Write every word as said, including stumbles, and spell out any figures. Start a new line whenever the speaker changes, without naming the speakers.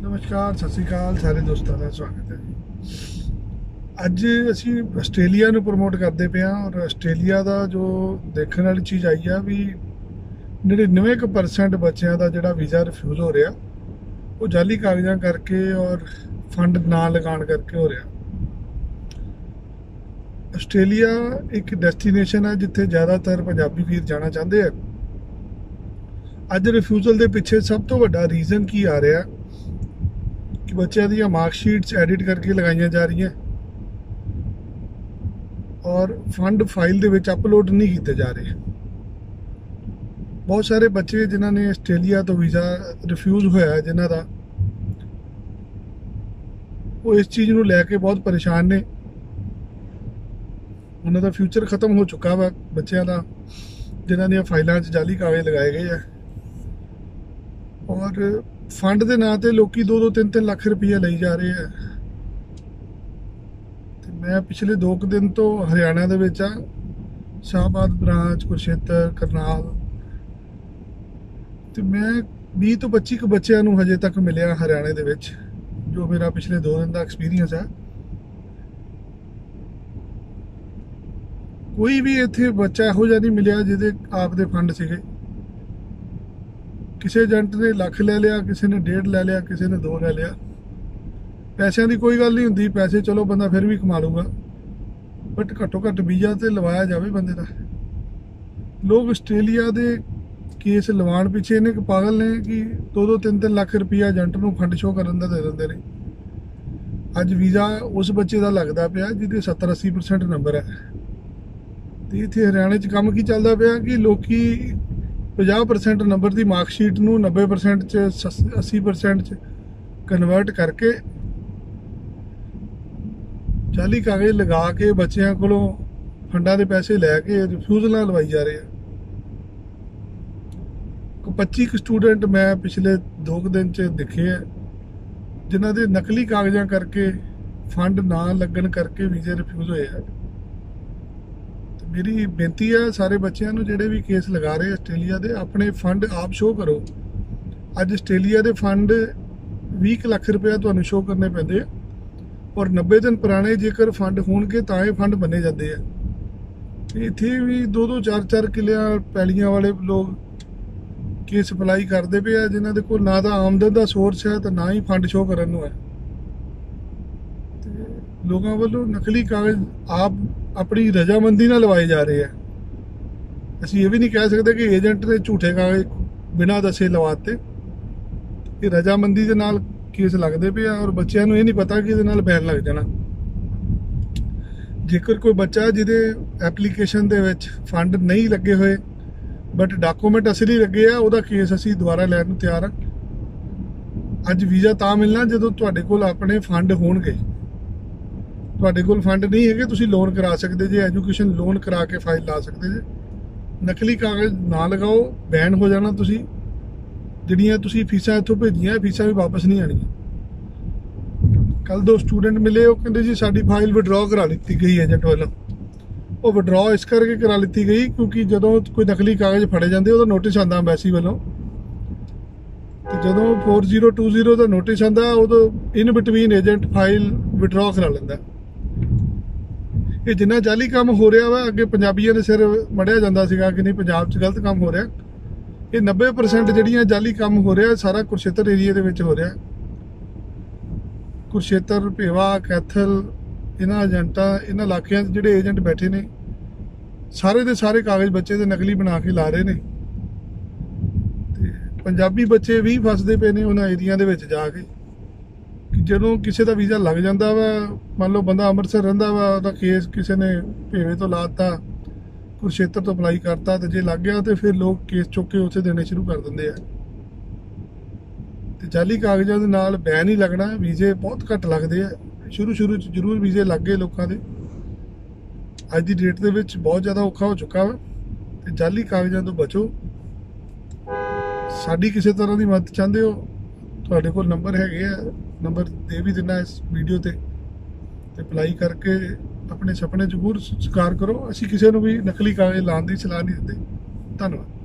नमस्कार, सत श्री अकाल सारे दोस्तों का स्वागत है जी। अज असी आस्ट्रेलिया नूं प्रमोट करते पे हाँ और आस्ट्रेलिया का जो देखने वाली चीज़ आई है भी नड़िनवे क परसेंट बच्चों का जोड़ा वीज़ा रिफ्यूज़ हो रहा वो जाली कागज़ां करके और फंड ना लगान करके हो रहा। आस्ट्रेलिया एक डेस्टिनेशन है जिथे ज़्यादातर पंजाबी वीर जाना चाहते हैं। अज रिफ्यूज़ल के पिछे सब तो वड्डा रीजन की आ रहा कि बच्चों दी मार्कशीट्स एडिट करके लगाई जा रही हैं और फंड फाइल दे विच अपलोड नहीं किए जा रहे। बहुत सारे बच्चे जिन्होंने आस्ट्रेलिया तो वीज़ा रिफ्यूज़ होया है जिन्हों का वो इस चीज़ को लैके बहुत परेशान ने। उन्होंने फ्यूचर खत्म हो चुका वा बच्चों का जिन्होंने फाइलों जाली कागज़ लगाए गए हैं और फंड के नाँ से लोग दो दो तीन तीन लाख रुपये लाई जा रहे हैं। तो मैं पिछले दो दिन तो हरियाणा दे विच आ शाहबाद ब्रांच कुरुक्षेत्र करनाल तो मैं बीस तो पच्ची बच्चों को हजे तक मिले हरियाणे दे विच जो मेरा पिछले दो दिन का एक्सपीरियंस है। कोई भी इत्थे बच्चा इहो जिहा नहीं मिलिया जिहदे आप दे फंड सीगे। किसी एजेंट ने लख ले लिया, किसी ने डेढ़ ले लिया, किसी ने दो ले लिया। पैसों की कोई गल नहीं होंदी, पैसे चलो बंदा फिर भी कमा लूगा बट घट्टो घट्ट वीज़ा तो लवाया जाए बंदे का। लोग आस्ट्रेलिया के केस लवाण पिछे इन्ने पागल ने कि दो दो तीन तीन लाख रुपया एजेंट को फंड शो करन दा दे दिंदे ने। अज वीज़ा उस बच्चे का लगता पाया जिहदे सत्तर अस्सी परसेंट नंबर है। तो इत्थे हरियाणे च काम की चलता पाया कि लोग पचास परसेंट नंबर की मार्कशीट नूं नब्बे परसेंट च अस्सी परसेंट च कन्वर्ट करके जाली कागज़ लगा के बच्चों को फंडा के पैसे लैके रिफ्यूज़ल लवाई जा रहे हैं। पच्ची स्टूडेंट मैं पिछले दो दिन च दिखे है जिन्हों के नकली कागज़ां करके फंड ना लगन करके वीज़े रिफ्यूज़ होए है। मेरी बेनती है सारे बच्चों को जोड़े भी केस लगा रहे आस्ट्रेलिया के अपने फंड आप शो करो। अज आस्ट्रेलिया के फंड बीस लाख रुपया तुहानूं शो करने पैंदे और नब्बे दिन पुराने जेकर फंड होणगे तां ये फंड बने जाते हैं। इत्थे भी दो दो चार चार किलियां पैलियां वाले लोग केस अप्लाई करते पे है जिन्हों के कोल ना तो आमदन का सोर्स है तो ना ही फंड शो करन नूं है। लोगों वालों नकली कागज़ आप अपनी रजामंदी ना लवाए जा रहे हैं। असीं ये भी नहीं कह सकते कि एजेंट ने झूठे कागज़ बिना दसे लवाते। ये रजामंदी के नाल केस लगते पे और बच्चों को ये नहीं पता कि ये बैन लग जाना। जेकर कोई बच्चा जिदे एप्लीकेशन दे विच फंड नहीं लगे हुए बट डॉक्यूमेंट असली लगे है वह केस असीं दोबारा लैण नूं तैयार हाँ। अज वीज़ा तां मिलना जदों तुहाडे कोल अपने फंड होणगे। तुहाडे कोल फंड नहीं है तुसीं लोन करा सकते जे, एजुकेशन लोन करा के फाइल ला सकते जे। नकली कागज़ ना लगाओ, बैन हो जाना। तुसीं जिहड़ियां तुसीं फीसां इत्थों भेजियां फीसां भी वापस नहीं आनियां। कल दो स्टूडेंट मिले वो कहते जी साडी फाइल विड्रॉ करा लीती गई एजेंट वालों। वो विड्रॉ इस करके करा लीती गई क्योंकि जदों कोई नकली कागज़ फड़े जाते उहदा नोटिस आंदा अंबैसी वालों। तो जदों फोर जीरो टू जीरो का नोटिस आंदा उदों in between agent file withdraw करा लैंदा। ये जिन्ना जाली काम हो रहा वा अगे पंजाबियों के सिर मढ़िया जाता सीगा कि नहीं पंजाब च गलत काम हो रहा। ये नब्बे परसेंट जिहड़ियां जाली काम हो रहा सारा कुरुक्षेत्र एरिए दे विच हो रहा। कुरुक्षेत्र भेवा कैथल इन्हां एजेंटां इन्हां इलाकिਆਂ जिहड़े एजेंट बैठे ने सारे दे सारे कागज़ बच्चे दे नकली बना के ला रहे ने। ते पंजाबी बच्चे भी फसदे पे ने उन्हां एरिया दे विच जाके कि जदों किसी का वीज़ा लग जाता वा मान लो बंदा अमृतसर रहिंदा वा उहदा केस किसी ने भेवे तो लाता कुरुक्षेत्र तो अप्लाई करता तो जे लग गया तो फिर लोग केस चुक के उत्थे देने शुरू कर देंगे। तो जाली कागज़ां दे नाल बैन ही लगना। वीज़े बहुत घट लगते हैं, शुरू शुरू जरूर वीज़े लग गए लोगों के। अज की डेट दे विच बहुत ज़्यादा औखा हो चुका वा। तो जाली कागज़ां तो बचो। साडी किसी तरह की मदद चाहते हो तुहाडे कोल नंबर हैगे आ, नंबर दे भी देना इस वीडियो ते ते अप्लाई करके अपने सपने जरूर साकार करो। असीं किसी को भी नकली कागज़ लाने की सलाह नहीं देते। धन्यवाद।